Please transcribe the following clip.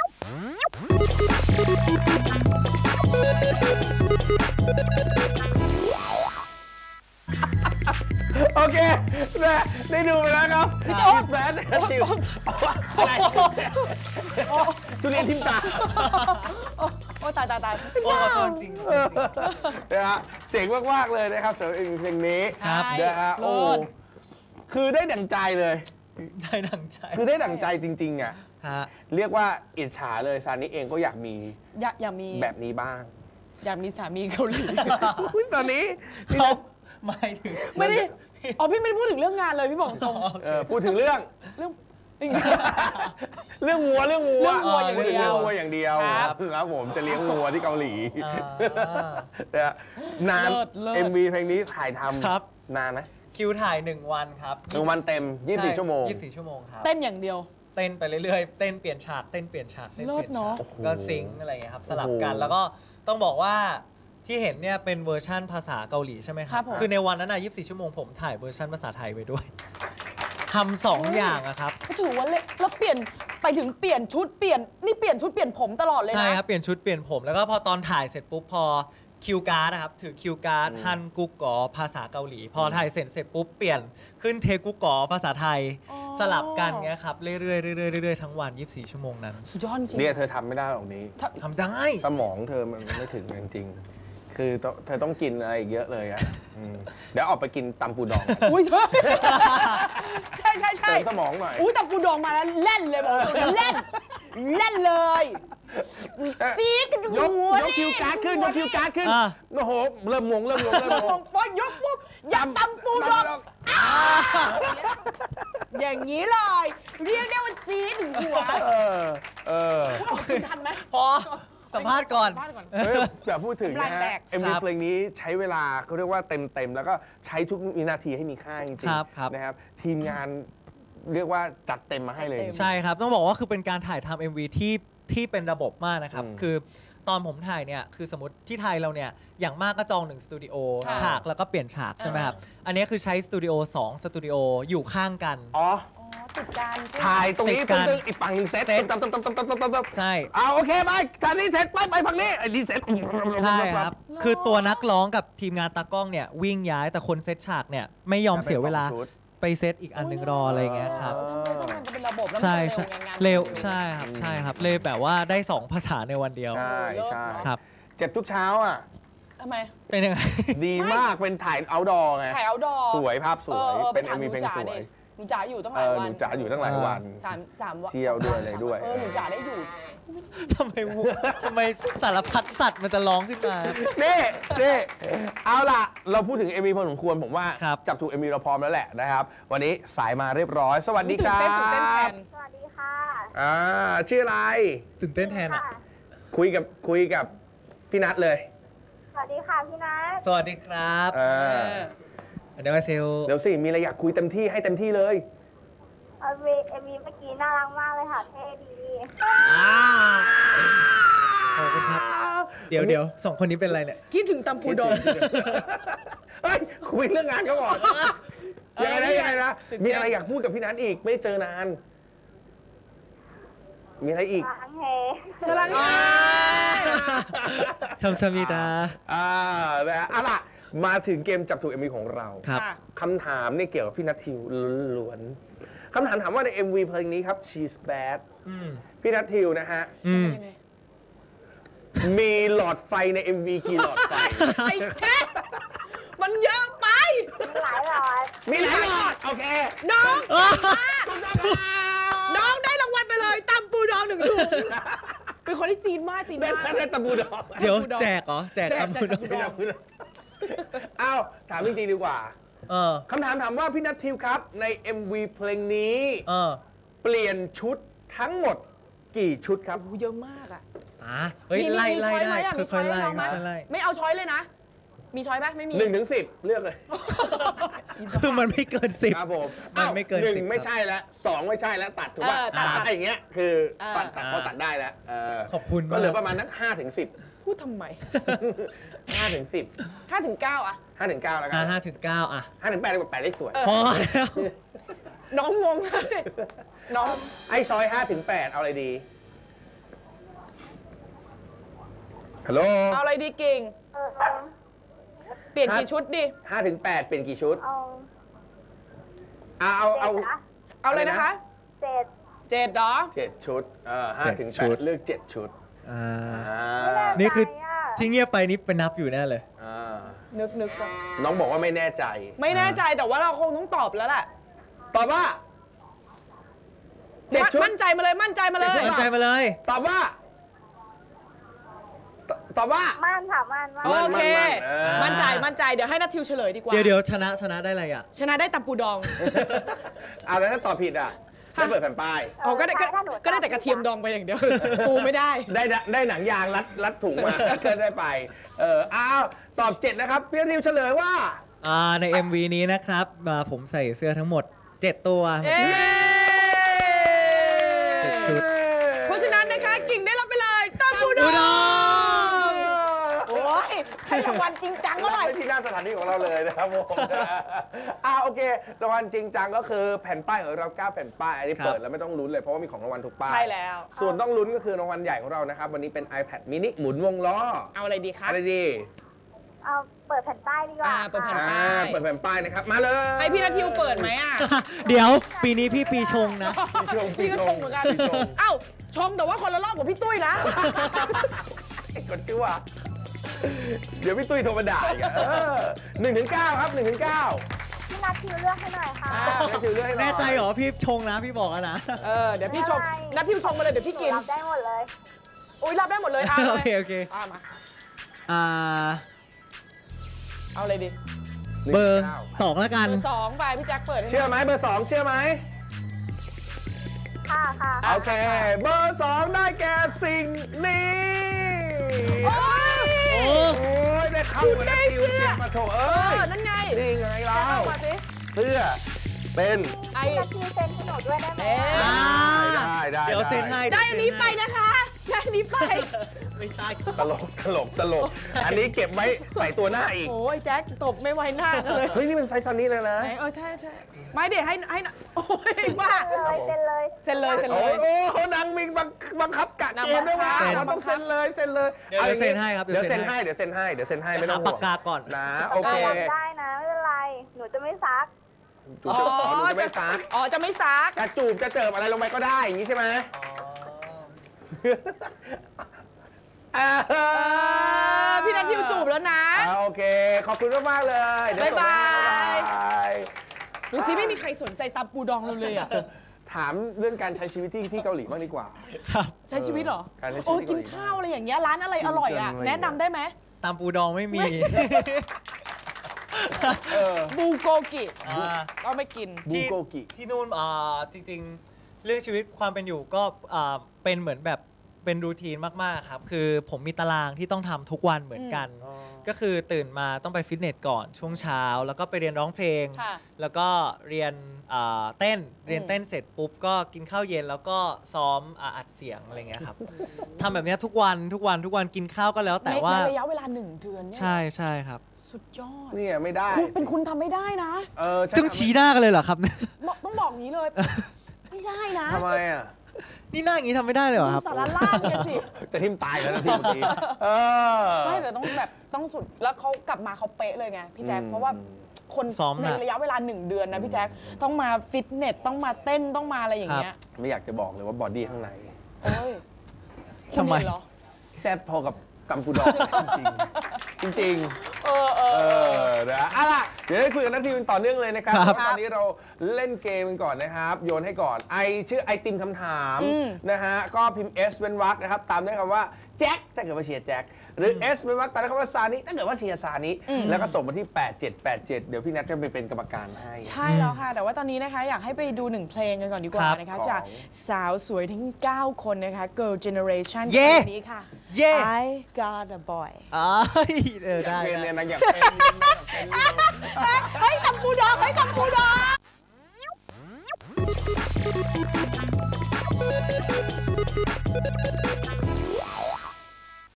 โอเคได้ดูไปแล้วครับพี่โจ๊กแฟนจิ๋วอะไรทุเรียนทิมตาโอ้ตายโอ้ขอโทษจริงนะฮะเจ๋งมากๆเลยนะครับสำหรับเพลงนี้นะฮะโอ้คือได้ดั่งใจเลยได้ดั่งใจคือได้ดั่งใจจริงๆอ่ะเรียกว่าอิจฉาเลยซานิเองก็อยากมีแบบนี้บ้างอยากมีสามีเกาหลีตอนนี้เขาไม่ถึงไม่ได้พี่ไม่ได้พูดถึงเรื่องงานเลยพี่บอกตรงพูดถึงเรื่องงัวอย่างเดียวครับผมจะเลี้ยงงัวที่เกาหลีนาน MV เพลงนี้ถ่ายทำนานไหมคิวถ่าย1 วันครับ 1 วันเต็ม24 ชั่วโมง 24 ชั่วโมงครับเต้นอย่างเดียวเต้นไปเรื่อยๆเต้นเปลี่ยนฉากเต้นเปลี่ยนฉากเต้นเปลี่ยนฉากก็ซิงอะไรเงี้ยครับสลับกันแล้วก็ต้องบอกว่าที่เห็นเนี่ยเป็นเวอร์ชั่นภาษาเกาหลีใช่ไหมครับคือในวันนั้นน่ะ24 ชั่วโมงผมถ่ายเวอร์ชั่นภาษาไทยไปด้วยทำ2 อย่างอะครับก็ถือว่าแล้วเปลี่ยนไปถึงเปลี่ยนชุดเปลี่ยนชุดเปลี่ยนผมตลอดเลยนะใช่ครับเปลี่ยนชุดเปลี่ยนผมแล้วก็พอตอนถ่ายเสร็จปุ๊บพอคิวการ์ดนะครับถือคิวการ์ดฮันกุกกอภาษาเกาหลีพอถ่ายเสร็จปุ๊บเปลี่ยนขึ้นเทกุกกอภาษาไทยสลับกันเงี้ยครับเรื่อยๆทั้งวัน24 ชั่วโมงนั้นสุดยอดจริงเนี่ยเธอทำไม่ได้หรอกนี้ทำได้สมองเธอมันไม่ถึงจริงคือเธอต้องกินอะไรเยอะเลยอ่ะเดี๋ยวออกไปกินตำปูดองอุ้ยเธอใช่สมองหน่อยอุ้ยตำปูดองมาแล้วเล่นเลยบอกเล่นเลยซีดกันหัวยกคิวการ์ดขึ้นโอ้โหเริ่มงงพอยกปุ๊บอยากตำปูดองอย่างนี้เลยเรียกได้ว่าจี๊ดถึงหัวคุณทันไหมพอสัมภาษณ์ก่อนอย่าพูดถึงนะฮะMV เพลงนี้ใช้เวลาเขาเรียกว่าเต็มแล้วก็ใช้ทุกวินาทีให้มีค่าจริงๆนะครับทีมงานเรียกว่าจัดเต็มมาให้เลยใช่ครับต้องบอกว่าคือเป็นการถ่ายทำ MV ที่เป็นระบบมากนะครับคือตอนผมถ่ายเนี่ยคือสมมติที่ไทยเราเนี่ยอย่างมากก็จอง1 สตูดิโอฉากแล้วก็เปลี่ยนฉากใช่ไหมครับอันนี้คือใช้สตูดิโอ2 สตูดิโออยู่ข้างกันติดกันถ่ายตรงนี้อีกฝั่งหนึ่งเซตใช่โอเคไปทางนี้เซตไปฝั่งนี้ดีเซตใช่ครับคือตัวนักร้องกับทีมงานตากล้องเนี่ยวิ่งย้ายแต่คนเซตฉากเนี่ยไม่ยอมเสียเวลาไปเซตอีกอันหนึ่งรออะไรเงี้ยครับมันเป็นระบบใช่เร็วใช่ครับเลยแบบว่าได้2 ภาษาในวันเดียวใช่ครับเจ็บทุกเช้าอ่ะทำไมเป็นยังไงดีมากเป็นถ่ายเอาท์ดอร์ไงถ่ายเอาท์ดอร์สวยภาพสวยเป็น MV เพลงสวยหนูจ๋าอยู่ตั้งหลายวันหนูจ๋าอยู่ตั้งหลายวัน 3 วันเที่ยวด้วยอะไรด้วยหนูจ๋าได้อยู่ทำไมสารพัดสัตว์มันจะร้องขึ้นมานี่เอาล่ะเราพูดถึง MV พอสมควรผมว่าจับถูก MV เราพร้อมแล้วแหละนะครับวันนี้สายมาเรียบร้อยสวัสดีครับสวัสดีค่ะชื่ออะไรตื่นเต้นแทนอ่ะคุยกับพี่นัทเลยสวัสดีค่ะพี่นัทสวัสดีครับเดี๋ยวเซลเดี๋ยวสิมีอะไรอยากคุยเต็มที่ให้เต็มที่เลย MV เมื่อกี้น่ารักมากเลยค่ะเท่ดีขอบคุณครับเดี๋ยว2 คนนี้เป็นอะไรเนี่ยคิดถึงตำปูดองเฮ้ยคุยเรื่องงานก็ก่อนยังไงนะมีอะไรอยากพูดกับพี่นัทอีกไม่เจอนานมีอะไรอีกสลังเฮคำสมิดาล่ะมาถึงเกมจับถูก MV ของเราครับคำถามนี่เกี่ยวกับพี่นัททิวล้วนคำถามถามว่าใน MV เพลงนี้ครับ She's Bad พี่นัททิวนะฮะมีหลอดไฟใน MV กี่หลอดไฟไอ้แจ๊คมันเยอะไปมีหลายหลอดโอเคน้องได้รางวัลไปเลยตำปูดอง1 ถุงเป็นคนที่จีนมากได้ตำปูดองเดี๋ยวแจกเหรอแจกตำปูดองถามจริงๆดีกว่าคำถามถามว่าพี่นัททิวครับใน MV เพลงนี้เปลี่ยนชุดทั้งหมดกี่ชุดครับเยอะมากอ่ะไล่ได้ค่อยๆไล่ไม่เอาช้อยเลยนะมีช้อยไหมไม่มี 1 ถึง 10เลือกเลยคือมันไม่เกิน10 ครับผมมันไม่เกิน 10ไม่ใช่แล้ว2ไม่ใช่แล้วตัดถูกป่ะ3อย่างเงี้ยคือตัดพอตัดได้แล้วขอบคุณก็เหลือประมาณนั้น5 ถึง 10 พูดทำไม 5 ถึง 10 5 ถึง 9อ่ะ 5 ถึง 9แล้วกัน 5 ถึง 9อ่ะ 5 ถึง 8เลย8เลขสวยพอแล้วน้องงงเลยน้องไอ้ซอย5 ถึง 8เอาอะไรดีฮัลโหลเอาอะไรดีกิ่ง เปลี่ยนกี่ชุดดิ 5 ถึง 8 เป็นกี่ชุดเอาเอาเลยนะคะ 7เหรอ 7 ชุด5 ถึง 8 เลือก 7 ชุดนี่คือที่เงียบไปนี่ไปนับอยู่แน่เลยนึกก่อนน้องบอกว่าไม่แน่ใจไม่แน่ใจแต่ว่าเราคงต้องตอบแล้วแหละตอบว่า7 ชุดมั่นใจมาเลยมั่นใจมาเลยมั่นใจมาเลยตอบว่า ตอบว่าม่านค่ะม่านโอเคมั่มั่นนใจมั่นใจเดี๋ยวให้นัททิวเฉลยดีกว่าเดี๋ยวชนะได้อะไรอ่ะชนะได้ตำปูดองเอาแล้วถ้าตอบผิดอ่ะไม่เปิดแผ่นป้ายอ๋อก็ได้แต่กระเทียมดองไปอย่างเดียวปูไม่ได้ได้หนังยางรัดถุงมาก็ได้ไปอ้าวตอบ 7 นะครับพี่ทิวเฉลยว่าใน MV นี้นะครับผมใส่เสื้อทั้งหมด 7 ตัว 7 ชุดเพราะฉะนั้นนะคะกิ่งได้รับไปเลยตำปูดอง โอ้ยให้รางวัลจริงจังเท่าไหร่ที่หน้าสถานีของเราเลยนะครับผมโอเครางวัลจริงจังก็คือแผ่นป้ายของเรา9 แผ่นป้ายอันนี้เปิดแล้วไม่ต้องลุ้นเลยเพราะว่ามีของรางวัลทุกป้ายใช่แล้วส่วนต้องลุ้นก็คือรางวัลใหญ่ของเรานะครับวันนี้เป็น iPad mini หมุนวงล้อเอาอะไรดีคะอะไรดีเอาเปิดแผ่นป้ายดีกว่าเปิดแผ่นเปิดแผ่นป้ายนะครับมาเลยให้พี่นัททิวเปิดไหมอ่ะเดี๋ยวปีนี้พี่ปีชงนะพี่ก็ชงเหมือนกันปีชงเอ้าชงแต่ว่าคนละรอบกับพี่ตุ้ยนะกดชื่อว่าเดี๋ยวพี่ตุ้ยโทรมาด่าอีก1 ถึง 9 ครับ1 ถึง 9 พี่นัททิวเลือกให้หน่อยค่ะไม่ถือเรื่องให้หน่อยแน่ใจเหรอพี่ชงนะพี่บอกแล้วนะเดี๋ยวพี่ชงนัททิวชงมาเลยเดี๋ยวพี่กินรับได้หมดเลยอุ้ยรับได้หมดเลยเอาโอเลยเคโอเคมาเอาเลยดิเบอร์ 2 แล้วกันเบอร์2ไปพี่แจ็คเปิดให้เชื่อไหมเบอร์ 2 เชื่อไหมค่ะค่ะโอเคเบอร์ 2 ได้แก่สิ่งนี้โอ้ยโอ้โอ้ยได้เข้ากับนักทิวจริงมาโถเอ้ยนั่นไงนี่ไงเราเข้ามาสิเสื้อเป็นพี่นัททิวเซ็นให้หนูด้วยได้ไหมได้เดี๋ยวเซ็นให้ได้อันนี้ไปนะคะได้อันนี้ไปไม่ใช่ตลกอันนี้เก็บไว้ใส่ตัวหน้าอีกโอ้ยแจ็คตบไม่ไว้หน้ากันเลยเฮ้ยนี่เป็นไซส์ตอนนี้เลยนะไหนใช่ไม่เดี๋ยวให้โอ้ยบ้าเซ็นเลยเซ็นเลยโอ้นางมิงบังคับกะเกณฑ์ด้วยว่าเราต้องเซ็นเลยเดี๋ยวเซ็นให้ครับเดี๋ยวเซ็นให้ไม่ต้องปากกาก่อนนะโอเคได้นะไม่เป็นไร หนูจะไม่ซักจูบจะไม่ซักอ๋อจะไม่ซักจะจูบจะเจิบอะไรลงไปก็ได้อย่างนี้ใช่ไหมพี่นัททิวจูบแล้วนะโอเคขอบคุณมากๆเลยเดี๋ยวส่งให้ดูสิไม่มีใครสนใจตำปูดองเราเลยอ่ะถามเรื่องการใช้ชีวิตที่เกาหลีบ้างดีกว่าใช้ชีวิตเหรอการใช้ชีวิตโอ้กินข้าวอะไรอย่างเงี้ยร้านอะไรอร่อยอ่ะแนะนำได้ไหมตามปูดองไม่มีบูโกกิก็ไม่กินบูโกกิที่นู่นจริงๆ เรื่องชีวิตความเป็นอยู่ก็เป็นเหมือนแบบเป็นรูทีนมากๆครับคือผมมีตารางที่ต้องทำทุกวันเหมือนกัน ก็คือตื่นมาต้องไปฟิตเนสก่อนช่วงเช้าแล้วก็ไปเรียนร้องเพลง แล้วก็เรียนเต้นเสร็จปุ๊บก็กินข้าวเย็นแล้วก็ซ้อมอัดเสียงอะไรเงี้ยครับทำแบบนี้ทุกวันกินข้าวก็แล้วแต่ว่าในระยะเวลา1 เดือนเนี่ยใช่ครับสุดยอดเนี่ยไม่ได้เป็นคุณทำไม่ได้นะจึงชี้หน้ากันเลยเหรอครับต้องบอกงี้เลย ไม่ได้นะทำไมอ่ะนี่หน้าอย่างนี้ทำไม่ได้เลยเหรอดูครับสารล่างเนี่ยสิแต่ทิมตายแล้วนะพี่เมื่อกี้ไม่แต่ต้องแบบต้องสุดแล้วเขากลับมาเขาเป๊ะเลยไงพี่แจ๊คเพราะว่าคนซ้อมในระยะเวลา1 เดือนนะพี่แจ๊คต้องมาฟิตเนสต้องมาเต้นต้องมาอะไรอย่างเงี้ยไม่อยากจะบอกเลยว่าบอดี้ข้างในโอ้ยทำไมคุณเห็นเหรอแซ่บพอกับกัมพูดองจริงนะล่ะเดี๋ยวได้คุยกับนักทีมต่อเนื่องเลยนะครับตอนนี้เราเล่นเกมกันก่อนนะครับโยนให้ก่อนชื่อไอติมคำถามนะฮะก็พิมพ์ S เป็นวรรคนะครับตามด้วยคำว่าแจ็คถ้าเกิดว่าเชียร์แจ็คหรือ S เป็นวรรคตามด้วยคำว่าซานิถ้าเกิดว่าเชียร์ซานิแล้วก็ส่งมาที่ 8787 เดี๋ยวพี่นัทจะไปเป็นกรรมการให้ใช่แล้วค่ะแต่ว่าตอนนี้นะคะอยากให้ไปดู1 เพลงกันก่อนดีกว่านะคะจากสาวสวยทั้ง9 คนนะคะ Girl Generation คนนี้ค่ะ I Got a Boy ได้เนี่ยนะอยากเฮ้ยตำปูดองเฮ้ยตำปูดอง